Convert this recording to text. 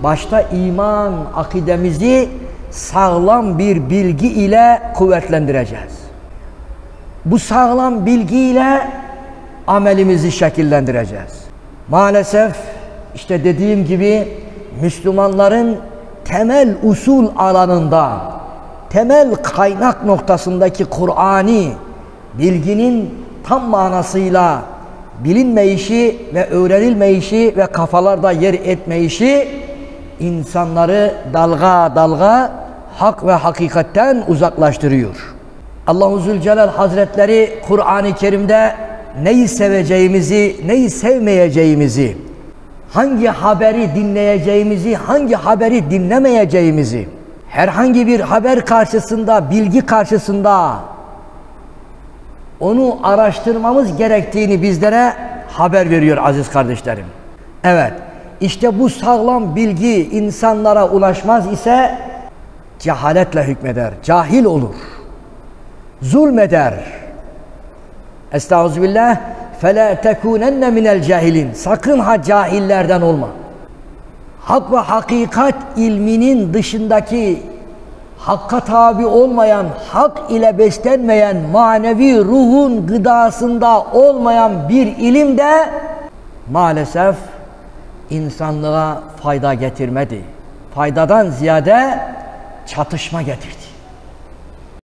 başta iman akidemizi sağlam bir bilgi ile kuvvetlendireceğiz. Bu sağlam bilgiyle amelimizi şekillendireceğiz. Maalesef işte dediğim gibi Müslümanların temel usul alanında, temel kaynak noktasındaki Kur'ani bilginin tam manasıyla bilinmeyişi ve öğrenilmeyişi ve kafalarda yer etmeyişi insanları dalga dalga hak ve hakikatten uzaklaştırıyor. Allah-u Zülcelal Hazretleri Kur'an-ı Kerim'de neyi seveceğimizi, neyi sevmeyeceğimizi, hangi haberi dinleyeceğimizi, hangi haberi dinlemeyeceğimizi, herhangi bir haber karşısında, bilgi karşısında onu araştırmamız gerektiğini bizlere haber veriyor aziz kardeşlerim. Evet, işte bu sağlam bilgi insanlara ulaşmaz ise cehaletle hükmeder, cahil olur, zulmeder. Estağfirullah. فَلَا تَكُونَنَّ مِنَ الْجَاهِلِينَ. Sakın ha cahillerden olma. Hak ve hakikat ilminin dışındaki, hakka tabi olmayan, hak ile beslenmeyen, manevi ruhun gıdasında olmayan bir ilim de maalesef insanlığa fayda getirmedi. Faydadan ziyade çatışma getirdi.